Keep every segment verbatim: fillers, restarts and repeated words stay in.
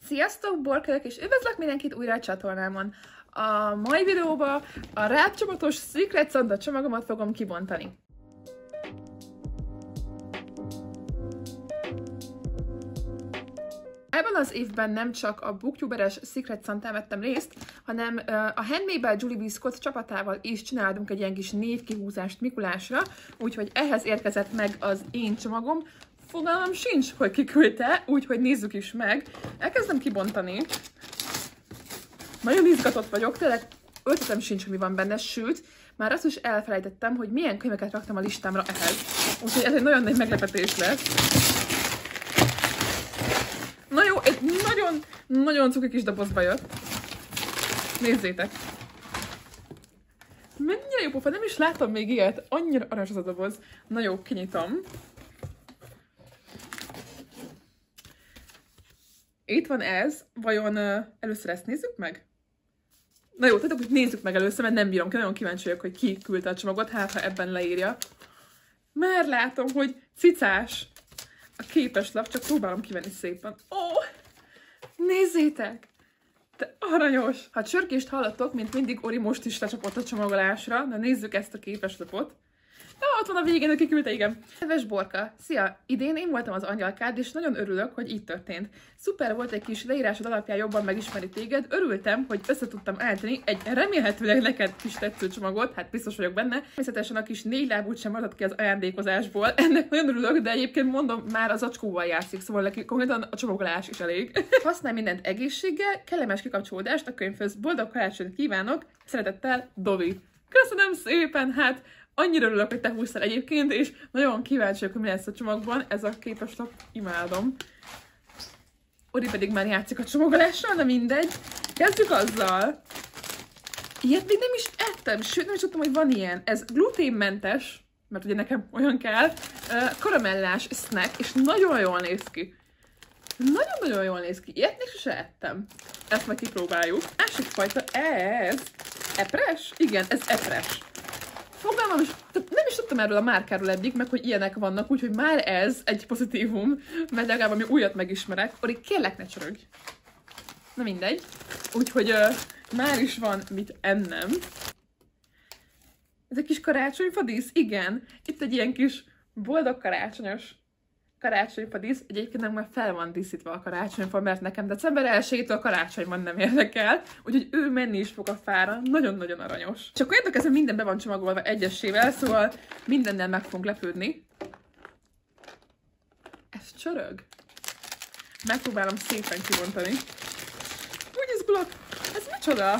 Sziasztok, Borkölök, és üdvözlök mindenkit újra a csatornámon. A mai videóban a rácsomatos Secret Santa csomagomat fogom kibontani. Ebben az évben nem csak a booktuberes Secret Santán vettem részt, hanem a Handmade by Julie B. Scott csapatával is csináltunk egy ilyen kis névkihúzást Mikulásra, úgyhogy ehhez érkezett meg az én csomagom. Fogalmam sincs, hogy kiküldte, úgyhogy nézzük is meg. Elkezdem kibontani. Nagyon izgatott vagyok, tényleg ötletem sincs, hogy mi van benne, sőt, már azt is elfelejtettem, hogy milyen könyveket raktam a listámra ehhez. Úgyhogy ez egy nagyon nagy meglepetés lesz. Na jó, egy nagyon, nagyon cuki kis dobozba jött. Nézzétek! Mennyire jó pofa, nem is láttam még ilyet. Annyira aranyos az a doboz. Na jó, kinyitom. Itt van ez. Vajon uh, először ezt nézzük meg? Na jó, tehát hogy nézzük meg először, mert nem bírom ki. Nagyon kíváncsi vagyok, hogy ki küldte a csomagot, hát ha ebben leírja. Már látom, hogy cicás a képeslap, csak próbálom kivenni szépen. Ó, oh, nézzétek! De aranyos! Ha csörgést hallottok, mint mindig, Ori most is lecsapott a csomagolásra. Na nézzük ezt a képeslapot. Ja, ott van a végén, aki küldte, igen. Kedves Borka, szia! Idén én voltam az angyalkád, és nagyon örülök, hogy így történt. Szuper volt, egy kis leírásod alapján jobban megismerni téged. Örültem, hogy össze tudtam állítani egy remélhetőleg neked kis tetsző csomagot, hát biztos vagyok benne. Természetesen a kis négy lábút sem maradt ki az ajándékozásból. Ennek nagyon örülök, de egyébként mondom, már az acskóval játszik, szóval neki konkrétan a csomagolás is elég. Használj mindent egészséggel, kellemes kikapcsolódást a könyvhöz. Boldog karácsonyt kívánok! Szeretettel, Dovi. Köszönöm szépen, hát annyira örülök, hogy te húztál egyébként, és nagyon kíváncsi vagyok, hogy mi lesz a csomagban. Ez a képeslap, imádom. Ori pedig már játszik a csomagolással, de mindegy. Kezdjük azzal. Ilyet még nem is ettem, sőt nem is tudtam, hogy van ilyen. Ez gluténmentes, mert ugye nekem olyan kell, karamellás snack, és nagyon jól néz ki. Nagyon-nagyon jól néz ki. Ilyet még se ettem. Ezt meg kipróbáljuk. Másik fajta, ez epres? Igen, ez epres. Fogalmam is, nem is tudtam erről a márkáról eddig, meg hogy ilyenek vannak, úgyhogy már ez egy pozitívum, mert legalább ami újat megismerek. Ori, kérlek, ne csörögj. Na mindegy. Úgyhogy uh, már is van mit ennem. Ez egy kis karácsonyfadísz? Igen. Itt egy ilyen kis boldog karácsonyos karácsonyfadísz. Egyébként nem már fel van díszítve a karácsonyfa, mert nekem december elsejétől a karácsonyban nem érdekel, úgyhogy ő menni is fog a fára. Nagyon-nagyon aranyos. Csak olyan érdekes, hogy minden be van csomagolva egyesével, szóval mindennel meg fogunk lepődni. Ez csörög. Megpróbálom szépen kibontani. Úgy izgulok. Ez micsoda?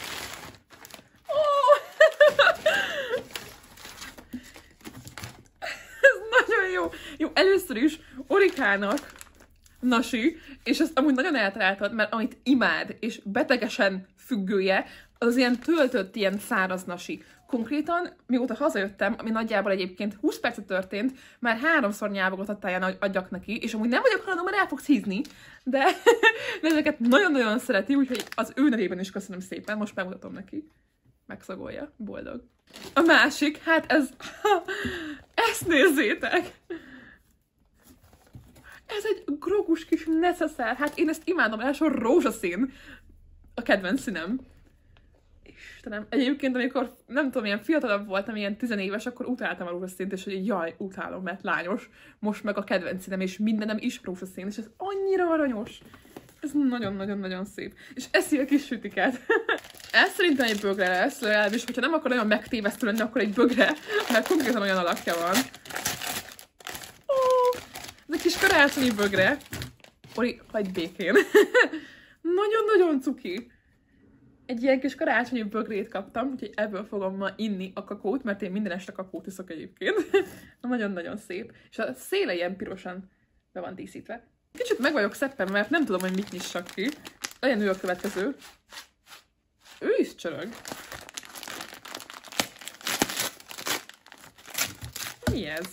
Jó. Jó, először is Orikának nasi, és ezt amúgy nagyon eltaláltad, mert amit imád, és betegesen függője, az ilyen töltött, ilyen száraz nasi. Konkrétan, mióta hazajöttem, ami nagyjából egyébként húsz percet történt, már háromszor nyávogot adtál, adjak neki, és amúgy nem vagyok hajlandó, mert el fogsz hízni, de, de ezeket nagyon-nagyon szereti, úgyhogy az ő nevében is köszönöm szépen, most megmutatom neki. Megszagolja, boldog. A másik, hát ez... Ezt nézzétek! Ez egy grogus kis necessár. Hát én ezt imádom, első rózsaszín. A kedvenc színem. Istenem, egyébként amikor, nem tudom, ilyen fiatalabb voltam, ilyen tizenéves, akkor utáltam a rózsaszínt, és hogy jaj, utálom, mert lányos. Most meg a kedvenc színem, és mindenem is rózsaszín, és ez annyira aranyos. Ez nagyon-nagyon-nagyon szép. És eszi a kis sütiket. Ez szerintem egy bögre lesz, legalábbis, hogyha nem akar nagyon megtévesztő lenni, akkor egy bögre, mert konkrétan olyan alakja van. Ó, ez egy kis karácsonyi bögre. Ori, hagyd békén. Nagyon-nagyon cuki. Egy ilyen kis karácsonyi bögrét kaptam, úgyhogy ebből fogom ma inni a kakót, mert én minden este kakót iszok egyébként. Nagyon-nagyon szép. És a széle ilyen pirosan be van díszítve. Kicsit meg vagyok szeppen, mert nem tudom, hogy mit nyissak ki. Legyen ő a következő. Ő is csörög. Mi ez?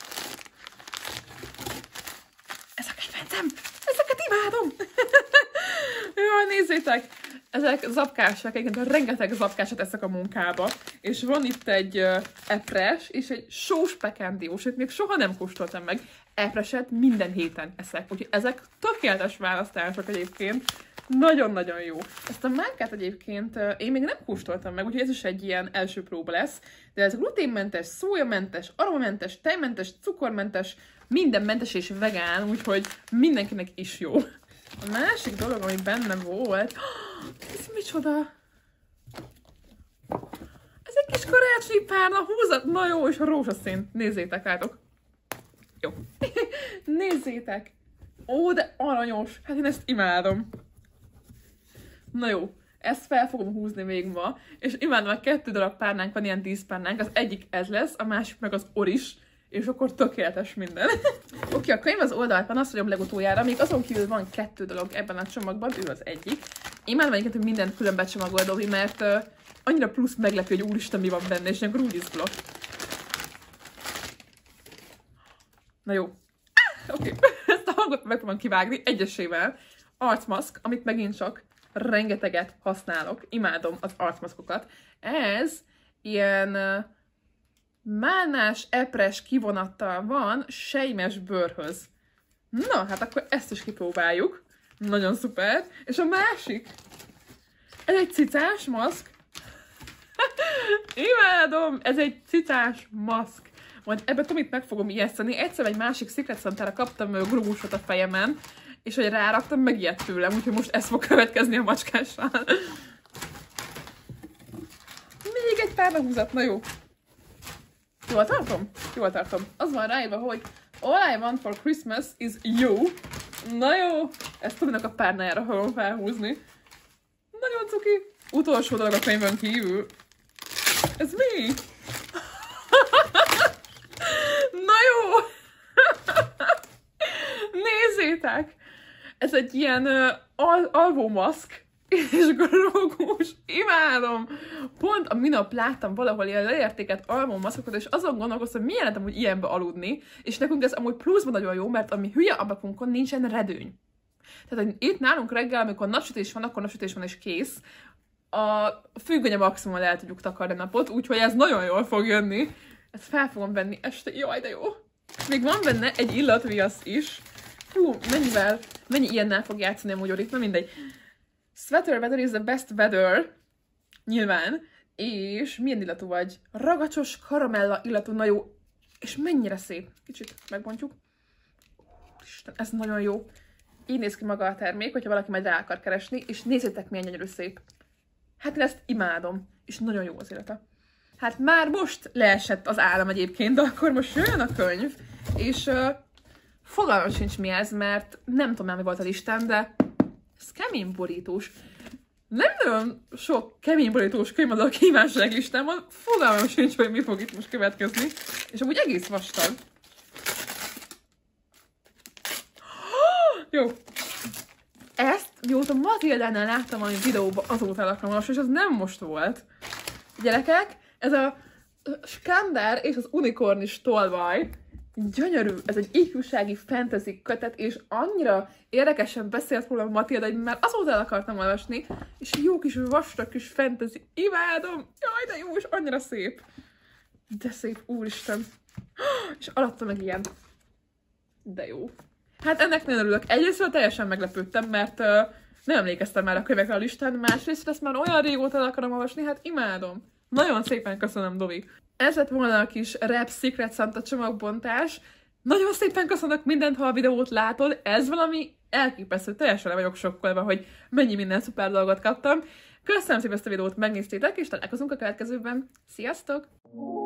Ez a kedvencem! Ezeket imádom! Jaj, nézzétek! Ezek zapkásak, egyébként rengeteg zapkásat eszek a munkába. és van itt egy uh, epres, és egy sós pekendiós, amit még soha nem kóstoltam meg. Epreset minden héten eszek, úgyhogy ezek tökéletes választások egyébként. Nagyon-nagyon jó. Ezt a márkát egyébként uh, én még nem kóstoltam meg, úgyhogy ez is egy ilyen első próba lesz. De ez gluténmentes, szójamentes, aromamentes, tejmentes, cukormentes, mindenmentes és vegán, úgyhogy mindenkinek is jó. A másik dolog, ami benne volt... Ez micsoda? Ez egy kis karácsonyi párna húzat. Na jó, és a rózsaszín. Nézzétek, látok. Jó. Nézzétek. Ó, de aranyos. Hát én ezt imádom. Na jó. Ezt fel fogom húzni még ma. És imádom, a kettő darab párnánk van, ilyen díszpárnánk. Az egyik ez lesz, a másik meg az oris. És akkor tökéletes minden. Oké, okay, a könyv az oldalt van, azt mondjam legutoljára, még azon kívül van kettő dolog ebben a csomagban, ő az egyik. Imádom egyébként, hogy mindent külön becsomagol Dobi, mert uh, annyira plusz meglepő, hogy úristen mi van benne, és akkor úgy izgulok. Na jó. Oké, okay. Ezt a hangot meg fogom kivágni egyesével. Arcmaszk, amit megint csak rengeteget használok. Imádom az arcmaszkokat. Ez ilyen... Uh, málnás epres kivonattal van sejmes bőrhöz. Na, hát akkor ezt is kipróbáljuk. Nagyon szuper. És a másik. Ez egy cicás maszk. Imádom! Ez egy cicás maszk. Majd ebbe Tomit meg fogom ijeszteni. Egyszer egy másik Secret Santára kaptam grúgusot a fejemen, és hogy ráraktam, megijedt tőlem, úgyhogy most ez fog következni a macskással. Még egy párnahúzat, na jó. Jól tartom? Jól tartom. Az van ráírva, hogy all I want for Christmas is you. Na jó, ezt Tominak a párnájára fogom felhúzni. Nagyon cuki. Utolsó dolog a könyvön kívül. Ez mi? Na jó! Nézzétek! Ez egy ilyen uh, al alvómaszk. És grógus. Imádom! Pont a minap láttam valahol ilyen leértéket alvómaszkokat, és azon gondolkoztam, hogy milyen lehet amúgy ilyenbe aludni, és nekünk ez amúgy pluszban nagyon jó, mert ami hülye ablakunkon nincsen redőny. Tehát, hogy itt nálunk reggel, amikor napsütés van, akkor napsütés van és kész. A függöny maximum el tudjuk takarni a napot, úgyhogy ez nagyon jól fog jönni. Ezt fel fogom venni este. Jaj, de jó! Még van benne egy illatviasz is. Hú, mennyivel, mennyi ilyennel fog játszani a magyarit, na mindegy. Sweater weather is the best weather. Nyilván. És milyen illatú vagy? Ragacsos karamella illatú, na jó. És mennyire szép. Kicsit megbontjuk. Isten, ez nagyon jó. Így néz ki maga a termék, hogyha valaki majd rá akar keresni, és nézzétek, milyen gyönyörű szép. Hát én ezt imádom, és nagyon jó az illata. Hát már most leesett az állam egyébként, de akkor most jön a könyv, és uh, fogalmam sincs mi ez, mert nem tudom már, mi volt a listám, de ez kemény borítós. Nem nagyon sok kemény borítós könyv az a kívánság listámon, fogalmam sincs, hogy mi fog itt most következni, és amúgy egész vastag. Jó. Ezt mióta Matildánál láttam valami videóban, azóta el akarom olvasni, és az nem most volt. Gyerekek, ez a Skandár és az unikornis tolvaj. Gyönyörű, ez egy ifjúsági fantasy kötet, és annyira érdekesen beszélt róla Matilda, hogy már azóta el akartam olvasni, és jó kis vastag kis fantasy. Imádom! Jaj, de jó, és annyira szép. De szép, úristen. És alatta meg ilyen. De jó. Hát ennek nagyon örülök. Egyrészt teljesen meglepődtem, mert uh, nem emlékeztem már a könyvekre a listán, másrészt ezt már olyan régóta el akarom olvasni, hát imádom. Nagyon szépen köszönöm, Dovi. Ez lett volna a kis Rap Secret Santa csomagbontás. Nagyon szépen köszönök mindent, ha a videót látod. Ez valami elképesztő, teljesen le vagyok sokkolva, hogy mennyi minden szuper dolgot kaptam. Köszönöm szépen ezt a videót, megnéztétek, és találkozunk a következőben. Sziasztok!